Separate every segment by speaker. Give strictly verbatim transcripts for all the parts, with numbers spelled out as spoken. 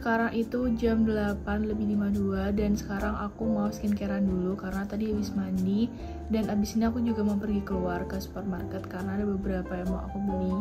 Speaker 1: Sekarang itu jam delapan lebih lima puluh dua dan sekarang aku mau skincarean dulu karena tadi habis mandi. Dan abis ini aku juga mau pergi keluar ke supermarket karena ada beberapa yang mau aku beli.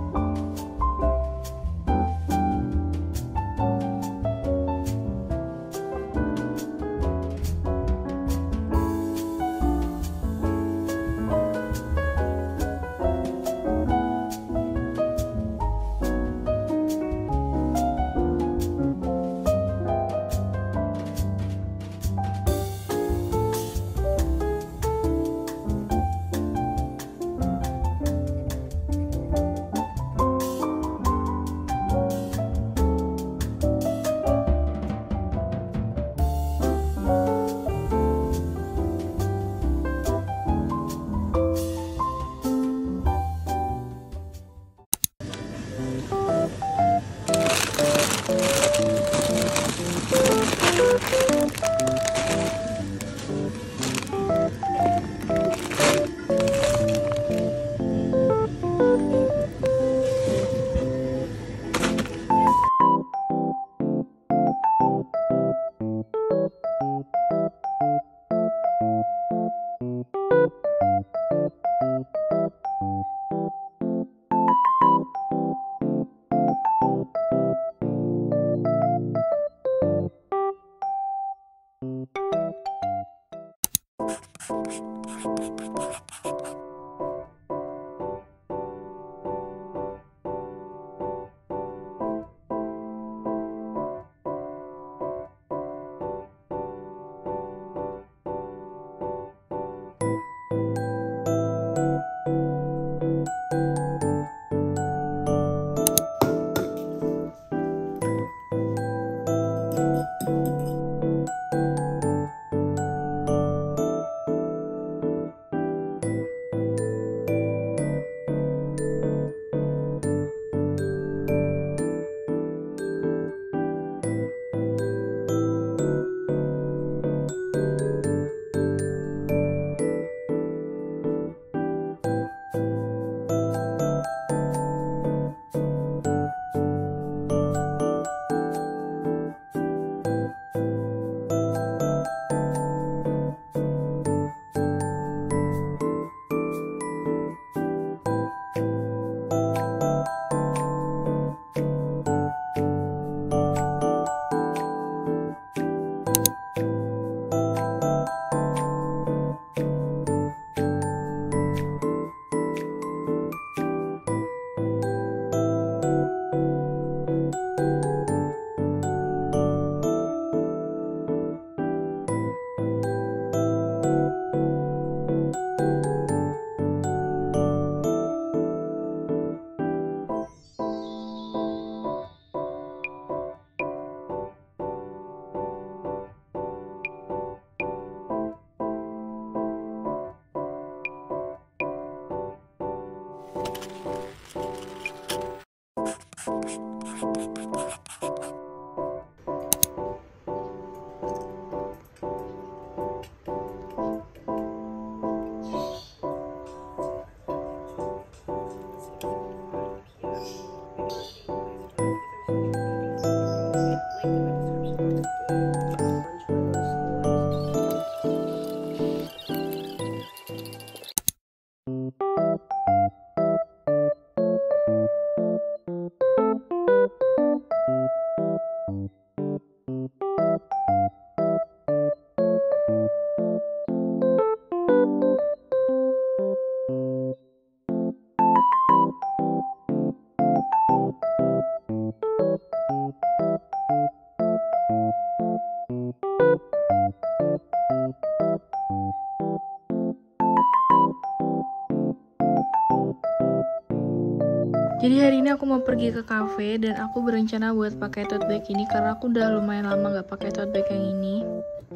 Speaker 1: Jadi hari ini aku mau pergi ke cafe dan aku berencana buat pakai tote bag ini karena aku udah lumayan lama nggak pakai tote bag yang ini.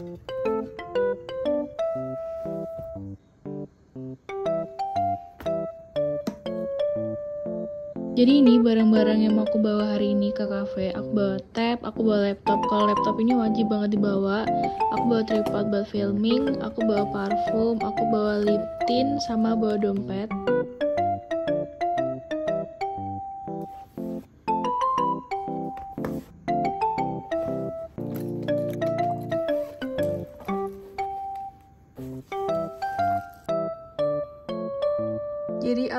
Speaker 1: Jadi ini barang-barang yang mau aku bawa hari ini ke cafe. Aku bawa tab, aku bawa laptop. Kalau laptop ini wajib banget dibawa. Aku bawa tripod buat filming, aku bawa parfum, aku bawa lip tint, sama bawa dompet.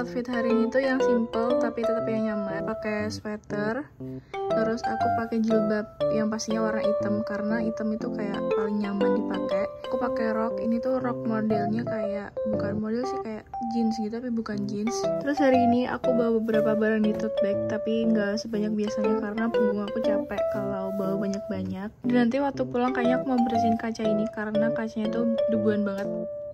Speaker 1: outfit hari ini tuh yang simple tapi tetap yang nyaman. Pakai sweater, terus aku pakai jilbab yang pastinya warna hitam karena hitam itu kayak paling nyaman dipakai. Aku pakai rok, ini tuh rok modelnya kayak bukan model sih, kayak jeans gitu tapi bukan jeans. Terus hari ini aku bawa beberapa barang di tote bag tapi nggak sebanyak biasanya karena punggung aku capek kalau bawa banyak-banyak. Dan nanti waktu pulang kayaknya aku mau bersihin kaca ini karena kacanya tuh debuan banget.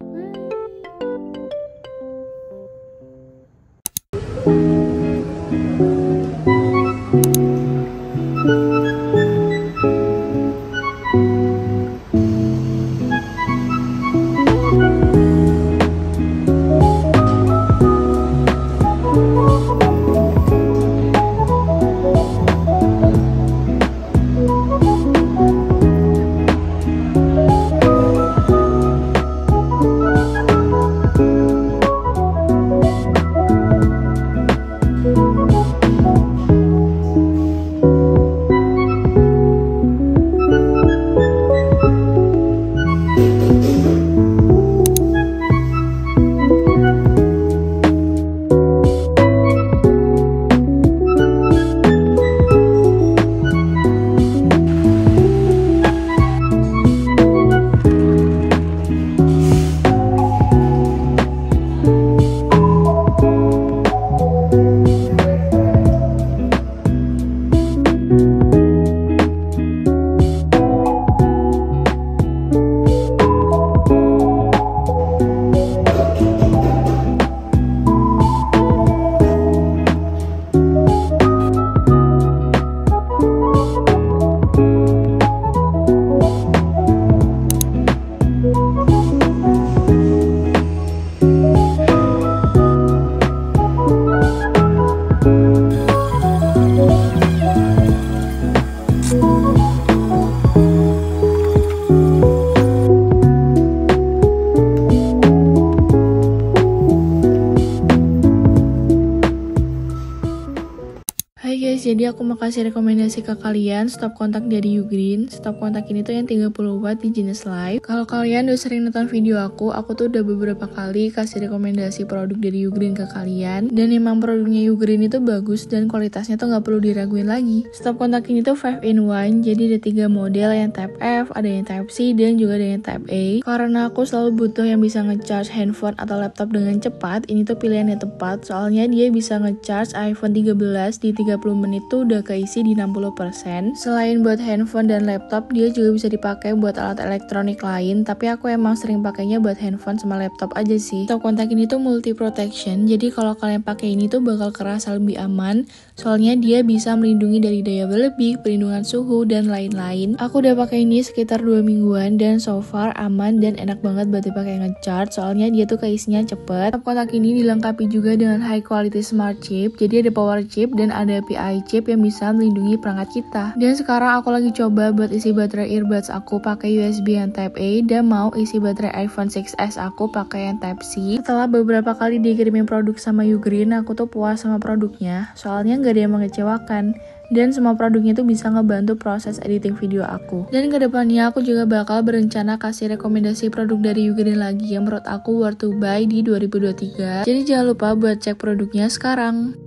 Speaker 1: Hai guys, jadi aku mau kasih rekomendasi ke kalian stop kontak dari Ugreen. Stop kontak ini tuh yang tiga puluh watt di jenis live. Kalau kalian udah sering nonton video aku, aku tuh udah beberapa kali kasih rekomendasi produk dari Ugreen ke kalian. Dan emang produknya Ugreen itu bagus dan kualitasnya tuh nggak perlu diraguin lagi. Stop kontak ini tuh five in one, jadi ada tiga model, yang Type F, ada yang Type C, dan juga ada yang Type A. Karena aku selalu butuh yang bisa ngecharge handphone atau laptop dengan cepat, ini tuh pilihan yang tepat. Soalnya dia bisa ngecharge iPhone tiga belas di tiga puluh menit tuh udah keisi di enam puluh persen. Selain buat handphone dan laptop, dia juga bisa dipakai buat alat elektronik lain, tapi aku emang sering pakainya buat handphone sama laptop aja sih. Stop kontak ini tuh multi protection, jadi kalau kalian pakai ini tuh bakal kerasa lebih aman, soalnya dia bisa melindungi dari daya berlebih, perlindungan suhu, dan lain-lain. Aku udah pakai ini sekitar dua mingguan dan so far aman dan enak banget buat dipakai ngecharge, soalnya dia tuh keisinya cepet. Stop kontak ini dilengkapi juga dengan high quality smart chip, jadi ada power chip dan ada P I chip yang bisa melindungi perangkat kita. Dan sekarang aku lagi coba buat isi baterai earbuds aku pakai U S B yang Type A dan mau isi baterai iPhone six S aku pakai yang Type C. Setelah beberapa kali dikirimin produk sama Ugreen, aku tuh puas sama produknya, soalnya nggak ada yang mengecewakan. Dan semua produknya tuh bisa ngebantu proses editing video aku. Dan kedepannya aku juga bakal berencana kasih rekomendasi produk dari Ugreen lagi yang menurut aku worth to buy di dua ribu dua puluh tiga. Jadi jangan lupa buat cek produknya sekarang.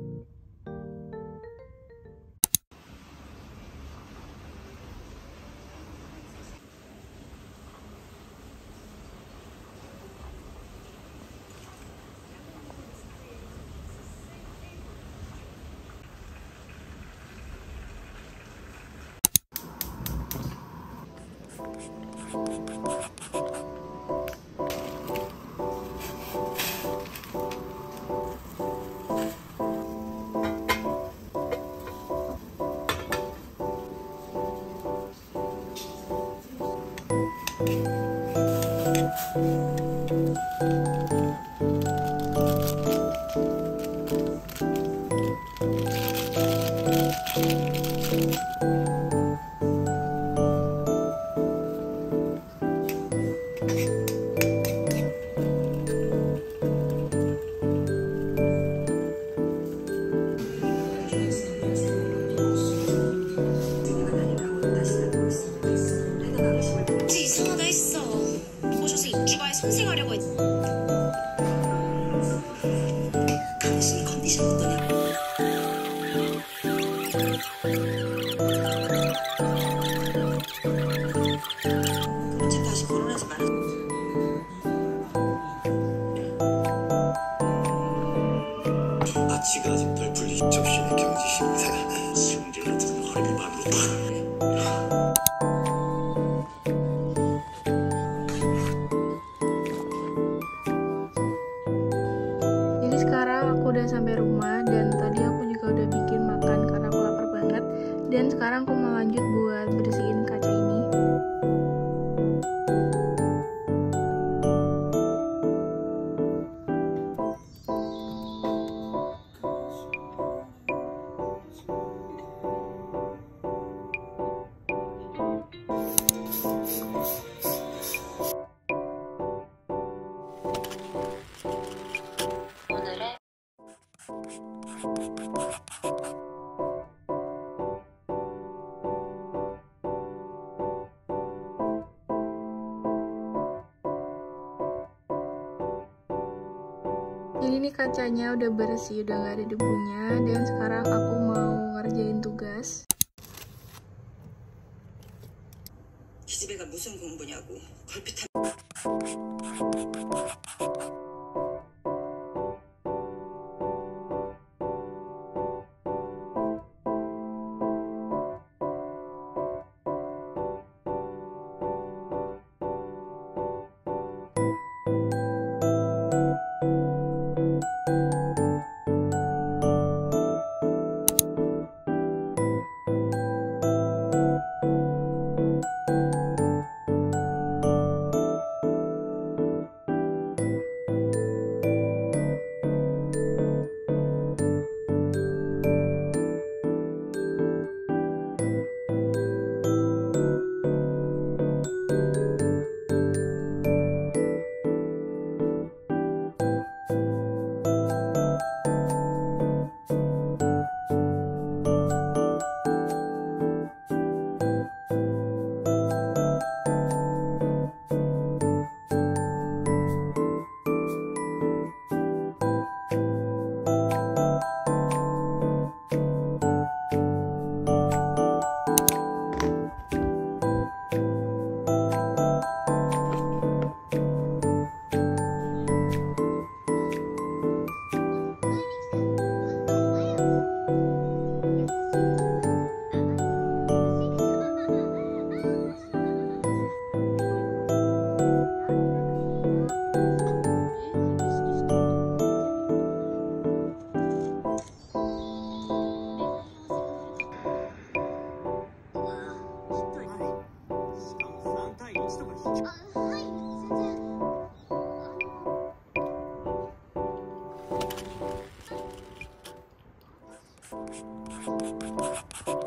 Speaker 2: bisa fotonya. Cek kasih corona sekarang.
Speaker 3: 아치가 덜 불리 접신의 경지심사 승질 같은 허리를 만들었다.
Speaker 1: Jadi sekarang aku udah sampai rumah dan tadi aku juga udah bikin makan karena aku lapar banget. Dan sekarang aku mau lanjut buat bersihin kaca ini. Jadi ini kacanya udah bersih, udah gak ada debunya. Dan sekarang aku mau ngerjain tugas.
Speaker 2: 기집애가 무슨 공부냐고. 걸핏 한
Speaker 4: Thank you.